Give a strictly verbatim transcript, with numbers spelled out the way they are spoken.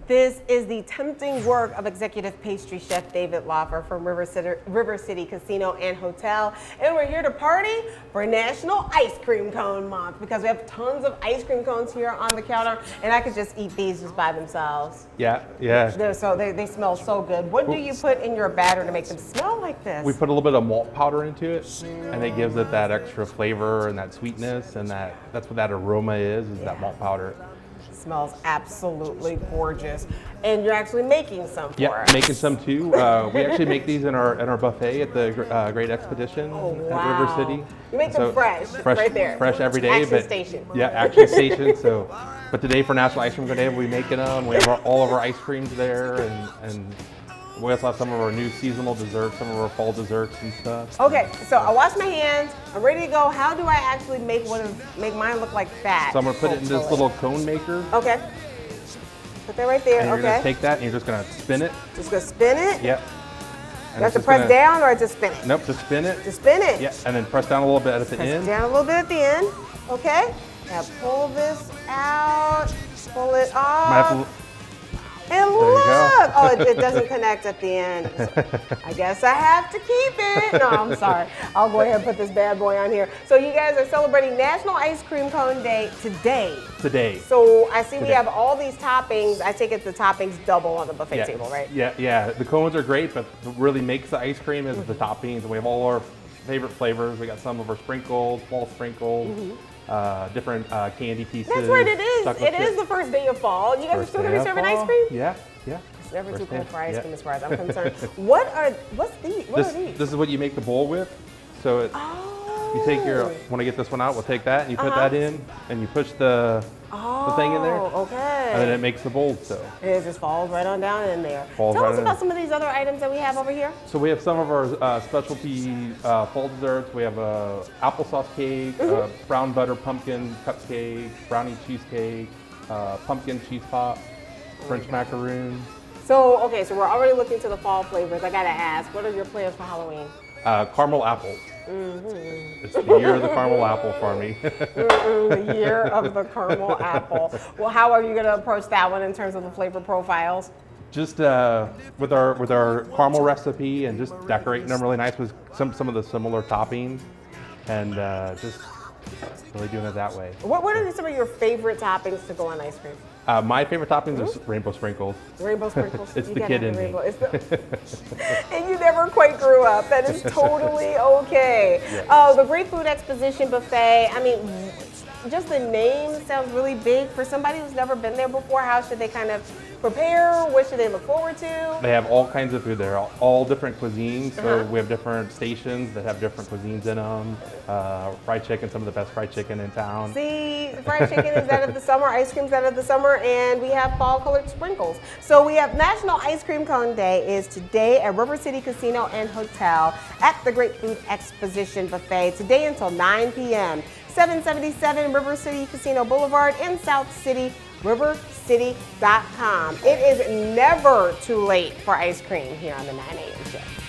This is the tempting work of executive pastry chef David Laufer from River City, River City Casino and Hotel. And we're here to party for National Ice Cream Cone Month because we have tons of ice cream cones here on the counter, and I could just eat these just by themselves. Yeah, yeah. They're so, they, they smell so good. What do you put in your batter to make them smell like this? We put a little bit of malt powder into it, and it gives it that extra flavor and that sweetness, and that that's what that aroma is, is yeah. that malt powder. Smells absolutely gorgeous, and you're actually making some for yeah, us. making some too. Uh, we actually make these in our in our buffet at the uh, Great Expedition oh, wow. at River City. You make so them fresh, fresh, right there. Fresh every day. Action but, station. Yeah, action station. So, but today for National Ice Cream Day, we'll be making them. We have our, all of our ice creams there, and and. We also have some of our new seasonal desserts, some of our fall desserts and stuff. Okay, so I washed my hands. I'm ready to go. How do I actually make one of make mine look like that? So I'm gonna put it in this little cone maker. Okay. Put that right there. And you're okay. gonna take that and you're just gonna spin it. Just gonna spin it. Yep. You have to press gonna, down or just spin it? Nope, just spin it. Just spin it. Yeah, and then press down a little bit at the press end. Down a little bit at the end. Okay. Now pull this out. Pull it off. And look! Oh, it, it doesn't connect at the end. I guess I have to keep it. No, I'm sorry. I'll go ahead and put this bad boy on here. So you guys are celebrating National Ice Cream Cone Day today. Today. So I see today. we have all these toppings. I take it the toppings double on the buffet yeah. table, right? Yeah, yeah. The cones are great, but what really makes the ice cream is mm-hmm. the toppings. And we have all our favorite flavors. We got some of our sprinkles, fall sprinkles. Mm-hmm. Uh, different uh, candy pieces. That's right, it is. It is the first day of fall. You guys first are still going to be serving fall. ice cream? Yeah, yeah. It's never first too cold day. for ice yeah. cream as far as I'm concerned. What are, what's these? What this, are these? This is what you make the bowl with. So it, oh. you take your, want to get this one out, we'll take that and you put uh-huh. that in and you push the, oh, the thing in there. okay. And then it makes the bowl so. It just falls right on down in there. Falls Tell right us about in. some of these other items that we have over here. So we have some of our uh, specialty uh, fall desserts. We have a applesauce cake, mm-hmm. uh, brown butter pumpkin cupcake, brownie cheesecake, uh, pumpkin cheese pop, French macaroons. So, okay, so we're already looking to the fall flavors. I gotta ask, what are your plans for Halloween? Uh, caramel apples. Mm-hmm. It's the year of the caramel apple for me. Mm-mm, the year of the caramel apple. Well, how are you gonna approach that one in terms of the flavor profiles? Just uh, with our with our caramel recipe and just decorating them really nice with some some of the similar toppings, and uh, just really doing it that way. What what are some of your favorite toppings to go on ice cream? Uh, my favorite toppings mm-hmm. are rainbow sprinkles. Rainbow sprinkles. It's you the kid in rainbow. me. It's the... and you never quite grew up. That is totally okay. Yeah. Oh, the Great Food Exposition Buffet. I mean, just the name sounds really big. For somebody who's never been there before, how should they kind of prepare? What should they look forward to? They have all kinds of food there, all, all different cuisines. So uh-huh. we have different stations that have different cuisines in them. Uh, fried chicken, some of the best fried chicken in town. See, fried chicken is out of the summer, ice cream's out of the summer, and we have fall colored sprinkles. So we have National Ice Cream Cone Day is today at River City Casino and Hotel at the Great Food Exposition Buffet, today until nine p m seven seventy-seven River City Casino Boulevard in South City, river city dot com. It is never too late for ice cream here on the nine A M show.